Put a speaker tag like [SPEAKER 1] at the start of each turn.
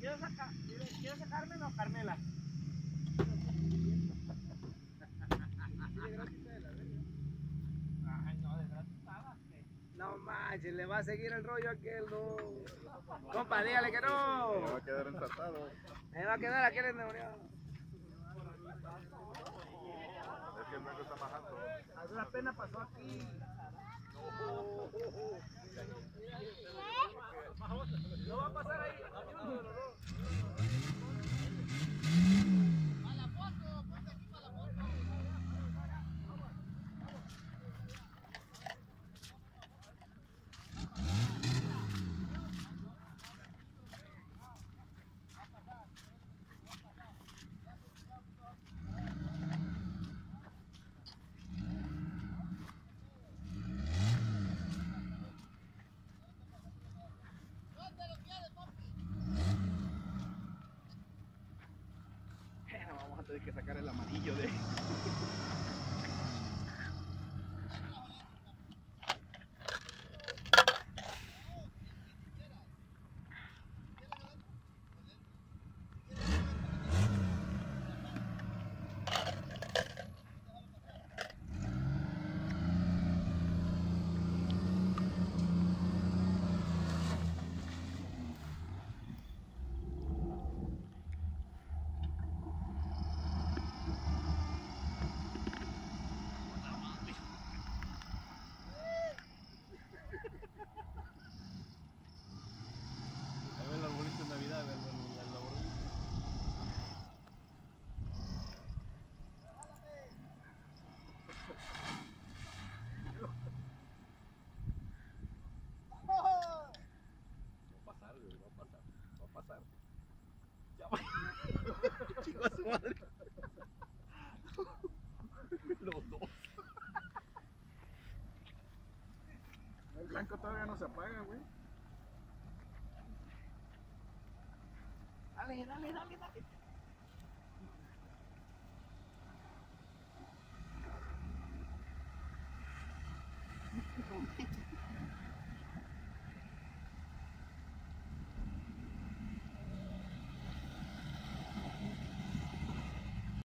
[SPEAKER 1] ¿Quieres sacármelo o Carmela? Ay, no, de gratis nada. No manches, le va a seguir el rollo a aquel, no. Compa, dígale que no.
[SPEAKER 2] Me va a quedar ensartado.
[SPEAKER 1] Me va a quedar aquel endemoniado.
[SPEAKER 2] Es que el blanco está majando.
[SPEAKER 1] A duras penas pasó aquí. No va a pasar ahí.
[SPEAKER 2] Vamos a tener que sacar el amarillo de... Chico a su madre. Los dos.
[SPEAKER 3] El blanco todavía no se apaga, güey.
[SPEAKER 1] Dale, dale, dale, dale.